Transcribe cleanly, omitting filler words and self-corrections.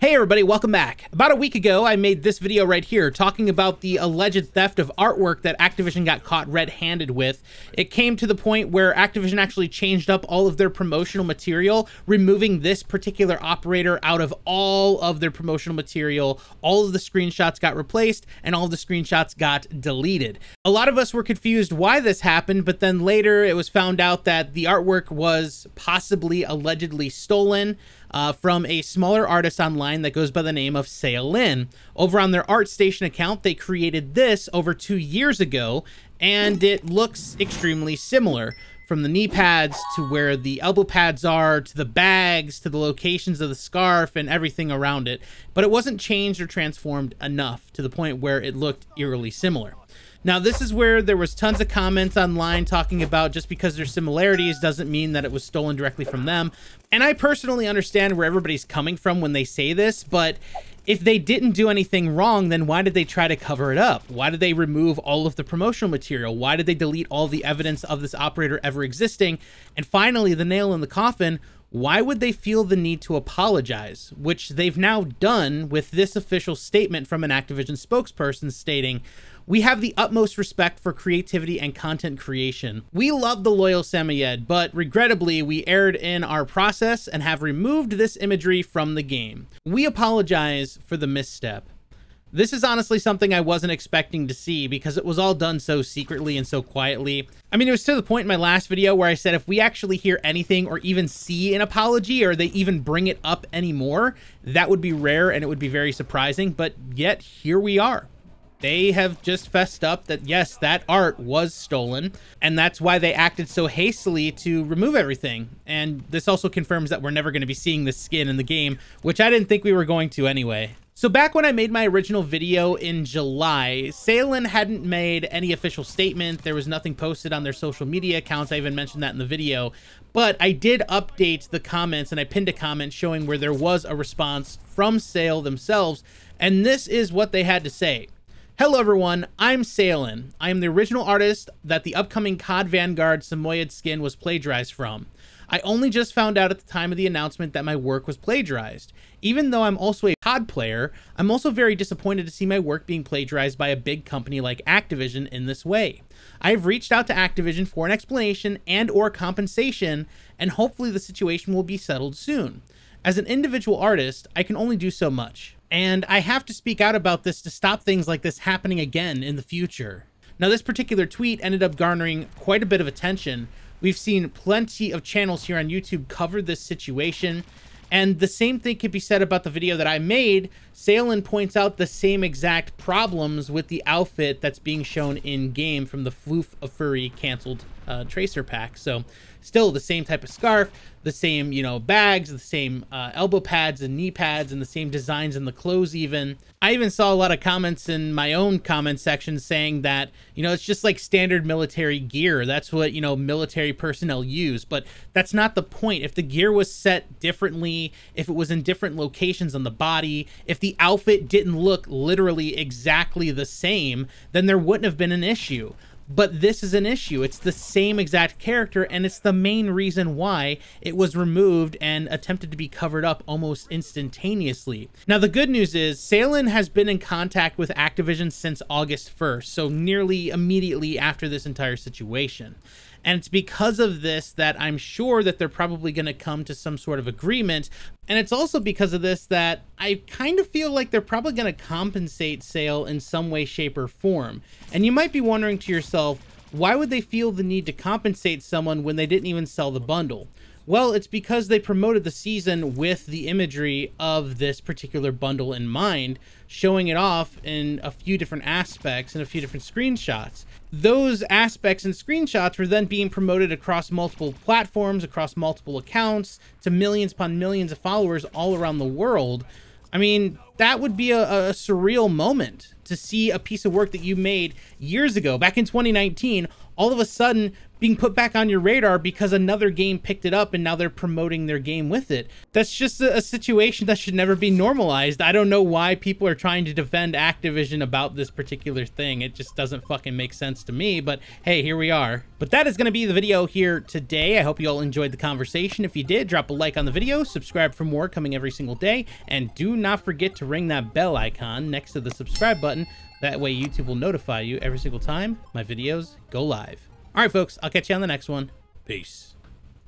Hey everybody, welcome back. About a week ago, I made this video right here talking about the alleged theft of artwork that Activision got caught red-handed with. It came to the point where Activision actually changed up all of their promotional material, removing this particular operator out of all of their promotional material. All of the screenshots got replaced and all of the screenshots got deleted. A lot of us were confused why this happened, but then later it was found out that the artwork was possibly allegedly stolen from a smaller artist online that goes by the name of Sail Lin. Over on their Artstation account, they created this over 2 years ago, and it looks extremely similar. From the knee pads to where the elbow pads are, to the bags, to the locations of the scarf and everything around it. But it wasn't changed or transformed enough to the point where it looked eerily similar. Now, this is where there was tons of comments online talking about just because there's similarities doesn't mean that it was stolen directly from them. And I personally understand where everybody's coming from when they say this, but if they didn't do anything wrong, then why did they try to cover it up? Why did they remove all of the promotional material? Why did they delete all the evidence of this operator ever existing? And finally, the nail in the coffin, why would they feel the need to apologize? Which they've now done with this official statement from an Activision spokesperson stating, "We have the utmost respect for creativity and content creation. We love the Loyal Samoyed, but regrettably, we erred in our process and have removed this imagery from the game. We apologize for the misstep." This is honestly something I wasn't expecting to see because it was all done so secretly and so quietly. I mean, it was to the point in my last video where I said if we actually hear anything or even see an apology or they even bring it up anymore, that would be rare and it would be very surprising. But yet, here we are. They have just fessed up that, yes, that art was stolen, and that's why they acted so hastily to remove everything. And this also confirms that we're never going to be seeing this skin in the game, which I didn't think we were going to anyway. So back when I made my original video in July, Saillin hadn't made any official statement. There was nothing posted on their social media accounts. I even mentioned that in the video. But I did update the comments, and I pinned a comment showing where there was a response from Sail themselves, and this is what they had to say. "Hello everyone, I'm Saillin. I am the original artist that the upcoming COD Vanguard Samoyed skin was plagiarized from. I only just found out at the time of the announcement that my work was plagiarized. Even though I'm also a COD player, I'm also very disappointed to see my work being plagiarized by a big company like Activision in this way. I've reached out to Activision for an explanation and or compensation, and hopefully the situation will be settled soon. As an individual artist, I can only do so much. And I have to speak out about this to stop things like this happening again in the future." Now, this particular tweet ended up garnering quite a bit of attention. We've seen plenty of channels here on YouTube cover this situation. And the same thing could be said about the video that I made. Saillin points out the same exact problems with the outfit that's being shown in-game from the Floof of Furry canceled Tracer pack. So still the same type of scarf, the same, bags, the same elbow pads and knee pads, and the same designs in the clothes even. I even saw a lot of comments in my own comment section saying that, it's just like standard military gear. That's what, military personnel use. But that's not the point. If the gear was set differently, if it was in different locations on the body, if the outfit didn't look literally exactly the same, then there wouldn't have been an issue. But this is an issue. It's the same exact character, and it's the main reason why it was removed and attempted to be covered up almost instantaneously. Now, the good news is Saillin has been in contact with Activision since August 1st, so nearly immediately after this entire situation. And it's because of this that I'm sure that they're probably going to come to some sort of agreement. And it's also because of this that I kind of feel like they're probably going to compensate Sail in some way, shape, or form. And you might be wondering to yourself, why would they feel the need to compensate someone when they didn't even sell the bundle? Well, it's because they promoted the season with the imagery of this particular bundle in mind, showing it off in a few different aspects and a few different screenshots. Those aspects and screenshots were then being promoted across multiple platforms, across multiple accounts, to millions upon millions of followers all around the world. I mean, that would be a surreal moment to see a piece of work that you made years ago, back in 2019, all of a sudden being put back on your radar because another game picked it up and now they're promoting their game with it. That's just a situation that should never be normalized. I don't know why people are trying to defend Activision about this particular thing. It just doesn't fucking make sense to me, but hey, here we are. But that is going to be the video here today. I hope you all enjoyed the conversation. If you did, drop a like on the video, subscribe for more coming every single day, and do not forget to ring that bell icon next to the subscribe button. That way YouTube will notify you every single time my videos go live. All right, folks, I'll catch you on the next one. Peace.